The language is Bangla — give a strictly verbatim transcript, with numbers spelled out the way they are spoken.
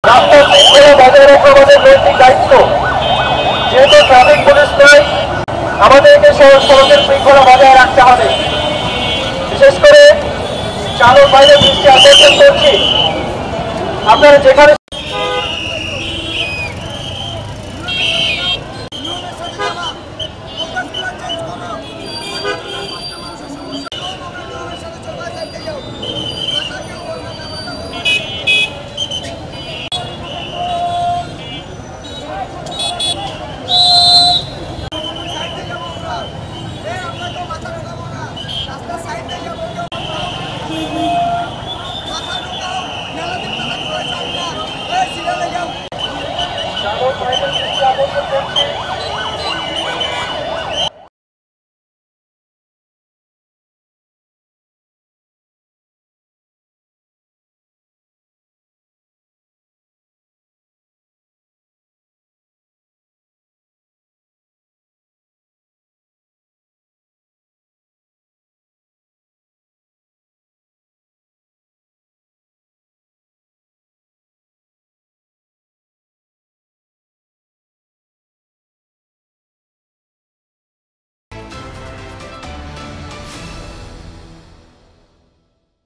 রাস্তার শৃঙ্খলা বজায় রাখা আমাদের নৈতিক দায়িত্ব। যেহেতু ট্রাফিক পুলিশ নয়, আমাদেরকে সড়কের শৃঙ্খলা বজায় রাখতে হবে। বিশেষ করে চালক ভাইদের দৃষ্টি আকর্ষণ করছি, আপনারা যেখানে